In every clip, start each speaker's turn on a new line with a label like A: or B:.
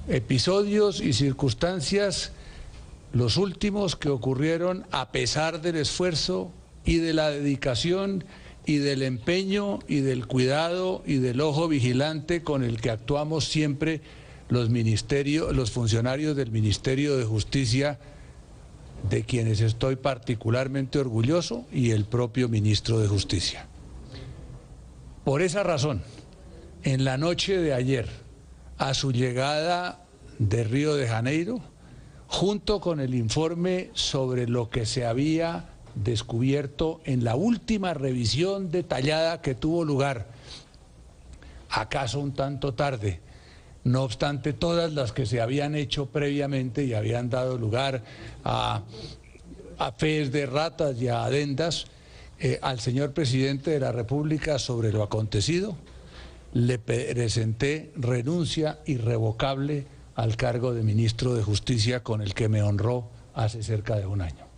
A: episodios y circunstancias, los últimos que ocurrieron a pesar del esfuerzo y de la dedicación y del empeño y del cuidado y del ojo vigilante con el que actuamos siempre los funcionarios del Ministerio de Justicia, de quienes estoy particularmente orgulloso, y el propio ministro de Justicia. Por esa razón, en la noche de ayer, a su llegada de Río de Janeiro, junto con el informe sobre lo que se había descubierto en la última revisión detallada que tuvo lugar, acaso un tanto tarde, no obstante todas las que se habían hecho previamente y habían dado lugar a fees de ratas y a adendas, al señor presidente de la República sobre lo acontecido, le presenté renuncia irrevocable al cargo de ministro de Justicia, con el que me honró hace cerca de un año.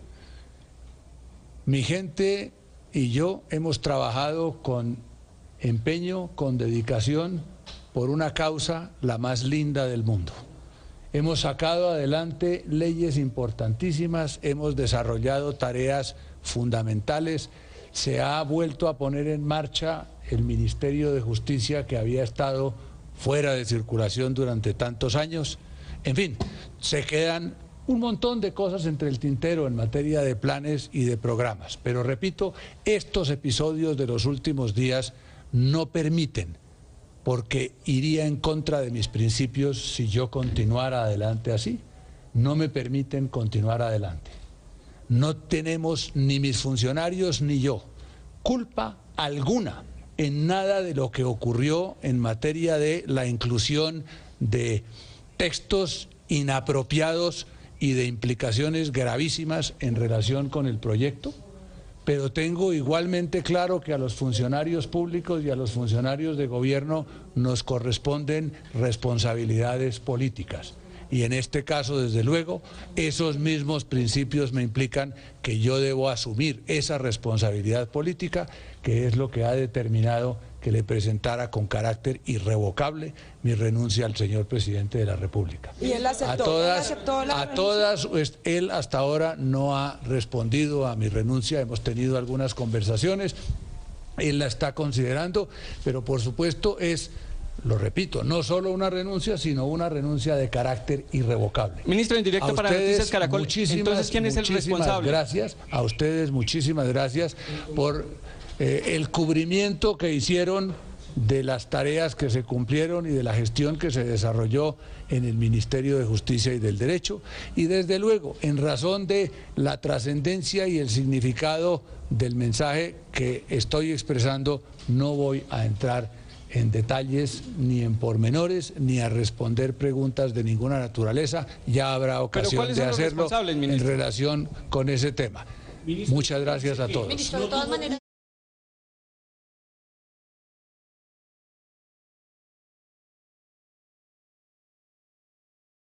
A: Mi gente y yo hemos trabajado con empeño, con dedicación, por una causa la más linda del mundo. Hemos sacado adelante leyes importantísimas, hemos desarrollado tareas fundamentales, se ha vuelto a poner en marcha el Ministerio de Justicia, que había estado fuera de circulación durante tantos años. En fin, se quedan un montón de cosas entre el tintero en materia de planes y de programas. Pero repito, estos episodios de los últimos días no permiten, porque iría en contra de mis principios si yo continuara adelante así, no me permiten continuar adelante. No tenemos, ni mis funcionarios ni yo, culpa alguna en nada de lo que ocurrió en materia de la inclusión de textos inapropiados y de implicaciones gravísimas en relación con el proyecto, pero tengo igualmente claro que a los funcionarios públicos y a los funcionarios de gobierno nos corresponden responsabilidades políticas. Y en este caso, desde luego, esos mismos principios me implican que yo debo asumir esa responsabilidad política, que es lo que ha determinado que le presentara con carácter irrevocable mi renuncia al señor presidente de la República.
B: ¿Y él aceptó?
A: Él hasta ahora no ha respondido a mi renuncia, hemos tenido algunas conversaciones, él la está considerando, pero por supuesto es... Lo repito, no solo una renuncia, sino una renuncia de carácter irrevocable.
C: Ministro, en directo para Noticias Caracol, entonces, ¿quién es el responsable?
A: Gracias, a ustedes muchísimas gracias por el cubrimiento que hicieron de las tareas que se cumplieron y de la gestión que se desarrolló en el Ministerio de Justicia y del Derecho, y desde luego, en razón de la trascendencia y el significado del mensaje que estoy expresando, no voy a entrar en detalles, ni en pormenores, ni a responder preguntas de ninguna naturaleza. Ya habrá ocasión de hacerlo en relación con ese tema. Muchas gracias a todos.
D: Ministro, de todas maneras...